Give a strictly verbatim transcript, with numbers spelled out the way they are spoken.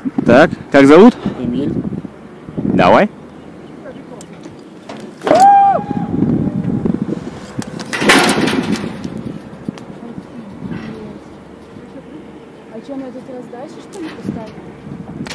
Так, как зовут? Эмиль. Давай. А что, мы этот раз дальше, что ли, поставим?